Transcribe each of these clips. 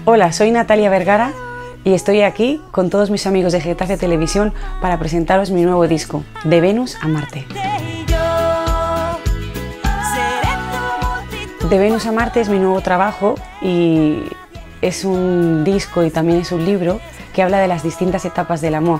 Hola, soy Natalia Vergara y estoy aquí con todos mis amigos de Getafe Televisión para presentaros mi nuevo disco, De Venus a Marte. De Venus a Marte es mi nuevo trabajo y es un disco y también es un libro que habla de las distintas etapas del amor,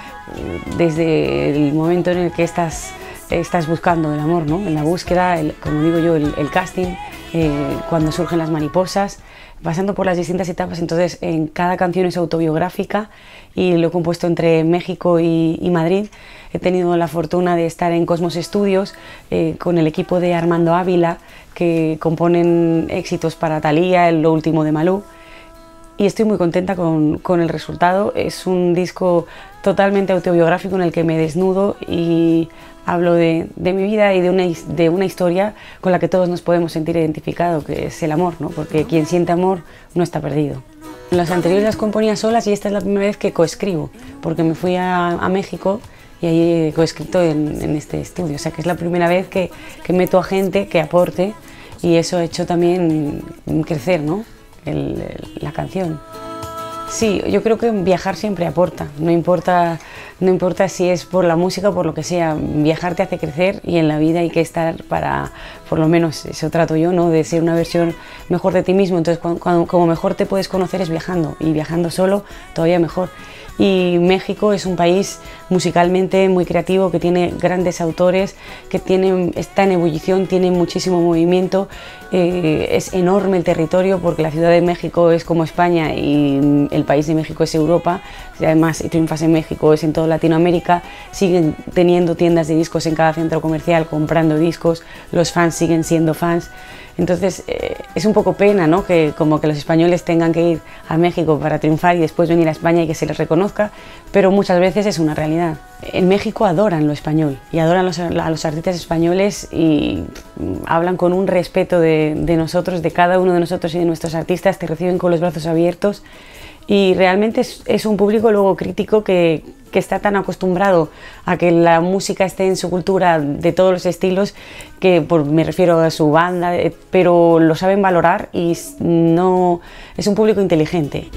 desde el momento en el que estás buscando el amor, ¿no? En la búsqueda, como digo yo, el casting, cuando surgen las mariposas, pasando por las distintas etapas. Entonces, en cada canción es autobiográfica y lo he compuesto entre México y Madrid. He tenido la fortuna de estar en Cosmos Studios con el equipo de Armando Ávila, que componen éxitos para Thalía, Lo último de Malú, y estoy muy contenta con el resultado. Es un disco totalmente autobiográfico en el que me desnudo y hablo de mi vida y de una historia con la que todos nos podemos sentir identificados, que es el amor, ¿no? Porque quien siente amor no está perdido. Las anteriores las componía solas y esta es la primera vez que coescribo, porque me fui a México y ahí he coescrito en este estudio. O sea que es la primera vez que meto a gente que aporte, y eso ha hecho también crecer, ¿no? La canción. Sí, yo creo que viajar siempre aporta, no importa si es por la música o por lo que sea. Viajar te hace crecer y en la vida hay que estar para, por lo menos eso trato yo, ¿no? De ser una versión mejor de ti mismo. Entonces, como mejor te puedes conocer es viajando, y viajando solo todavía mejor. Y México es un país musicalmente muy creativo, que tiene grandes autores, que está en ebullición, tiene muchísimo movimiento, es enorme el territorio, porque la Ciudad de México es como España y el país de México es Europa. Y además, si triunfas en México es en toda Latinoamérica. Siguen teniendo tiendas de discos en cada centro comercial, comprando discos, los fans siguen siendo fans. Entonces es un poco pena, ¿no? Que como que los españoles tengan que ir a México para triunfar y después venir a España y que se les reconozca, pero muchas veces es una realidad. En México adoran lo español y adoran a los artistas españoles y hablan con un respeto de nosotros, de cada uno de nosotros y de nuestros artistas. Te reciben con los brazos abiertos y realmente es un público luego crítico que está tan acostumbrado a que la música esté en su cultura de todos los estilos, que me refiero a su banda, pero lo saben valorar y es un público inteligente.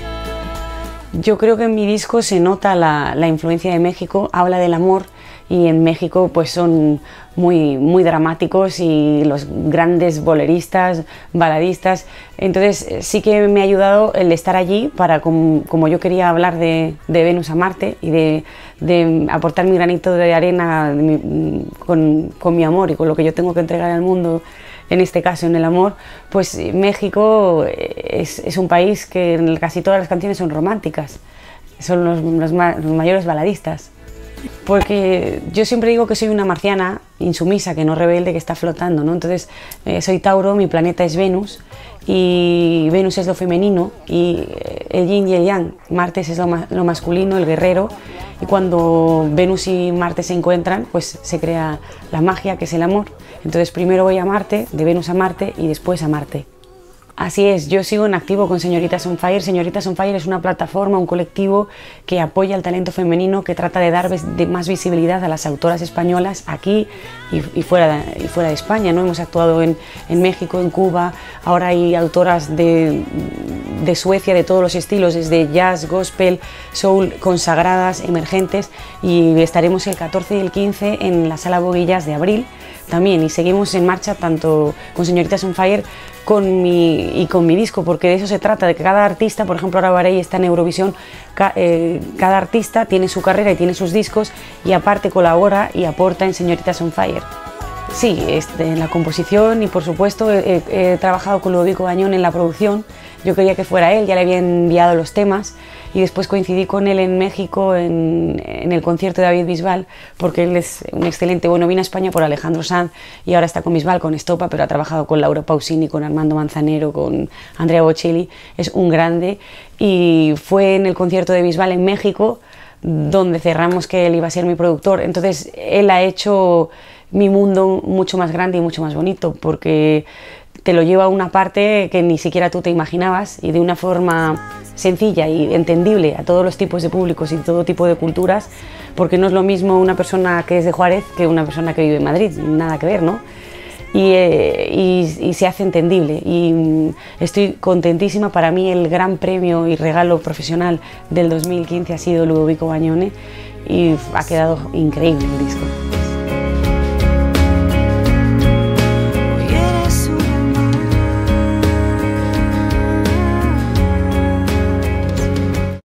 Yo creo que en mi disco se nota la influencia de México, habla del amor, y en México pues son muy dramáticos y los grandes boleristas, baladistas. Entonces sí que me ha ayudado el estar allí para, como yo quería hablar de Venus a Marte y de aportar mi granito de arena con mi amor y con lo que yo tengo que entregar al mundo, en este caso en el amor. Pues México es un país que en casi todas las canciones son románticas, son los mayores baladistas. Porque yo siempre digo que soy una marciana insumisa, que no rebelde, que está flotando, ¿no? Entonces soy Tauro, mi planeta es Venus, y Venus es lo femenino y el yin y el yang. Marte es lo masculino, el guerrero, y cuando Venus y Marte se encuentran pues se crea la magia, que es el amor. Entonces primero voy a Marte, de Venus a Marte, y después a Marte. Así es, yo sigo en activo con Señoritas on Fire. Señoritas on Fire es una plataforma, un colectivo que apoya el talento femenino, que trata de dar más visibilidad a las autoras españolas aquí y fuera de España, ¿no? Hemos actuado en México, en Cuba, ahora hay autoras de Suecia de todos los estilos, desde jazz, gospel, soul, consagradas, emergentes, y estaremos el 14 y el 15 en la Sala Vogue Jazz de Abril también, y seguimos en marcha tanto con Señoritas on Fire con mi disco, porque de eso se trata, de que cada artista, por ejemplo ahora Barey está en Eurovisión, cada artista tiene su carrera y tiene sus discos, y aparte colabora y aporta en Señoritas on Fire. Sí, en la composición, y por supuesto he trabajado con Ludovico Gañón en la producción. Yo quería que fuera él, ya le había enviado los temas, y después coincidí con él en México en el concierto de David Bisbal, porque él es un excelente, bueno, vino a España por Alejandro Sanz y ahora está con Bisbal, con Estopa, pero ha trabajado con Laura Pausini, con Armando Manzanero, con Andrea Bocelli, es un grande, y fue en el concierto de Bisbal en México donde cerramos que él iba a ser mi productor. Entonces él ha hecho mi mundo mucho más grande y mucho más bonito, porque te lo lleva a una parte que ni siquiera tú te imaginabas, y de una forma sencilla y entendible a todos los tipos de públicos y todo tipo de culturas, porque no es lo mismo una persona que es de Juárez que una persona que vive en Madrid, nada que ver, ¿no? y se hace entendible. Y estoy contentísima. Para mí el gran premio y regalo profesional del 2015 ha sido Ludovico Bagnone y ha quedado increíble el disco.